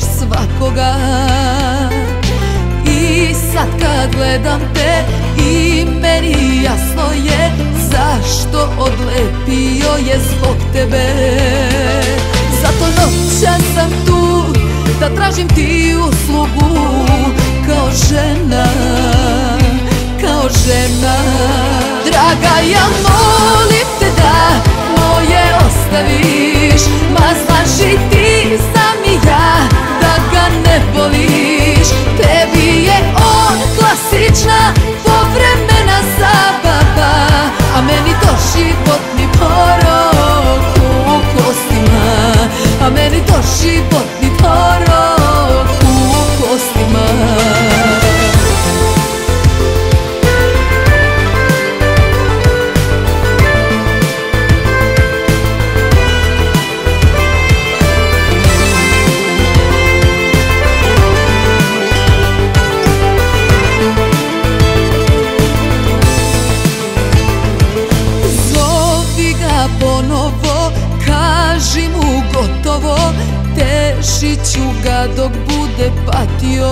svakoga. I sad kad gledam te i meni jasno je zašto odlepio je zbog tebe. Zato noćas sam tu da tražim ti uslugu kao žena, kao žena. Draga, ja molim te da moje ostaviš, ma znaš i ti sam i ja da ga ne voliš. Tebi je on klasična povremena zabava, a meni doživotni porok u kostima, a meni doživotni porok u kostima. Ponovo kaži mu gotovo, tešit ću ga dok bude patio.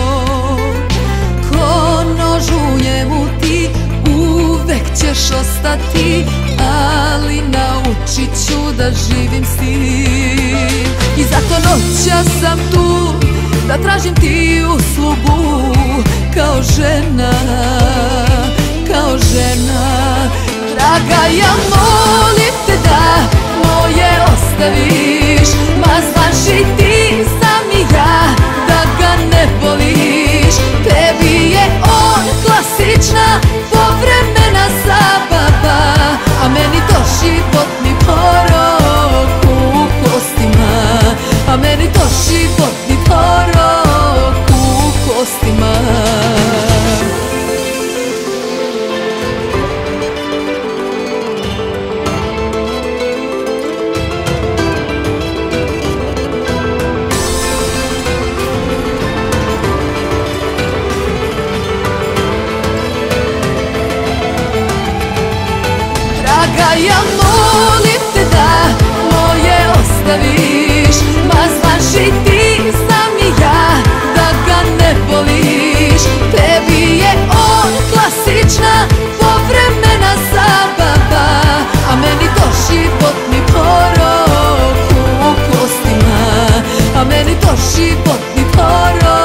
Ko nož u njemu ti uvek ćeš ostati, ali naučit ću da živim s tim. I zato noćas sam tu da tražim ti uslugu kao žena, kao žena. Draga, ja molim te da moje ostaviš, ma znaš i ti sam i ja da ga ne voliš. Tebi je on klasična povremena zabava, a meni doživotni porok u kostima, a meni doživotni porok u kostima. Ja molim te da moje ostaviš, ma znaš i ti sam i ja da ga ne voliš. Tebi je on klasična povremena zabava, a meni doživotni porok u kostima, a meni doživotni porok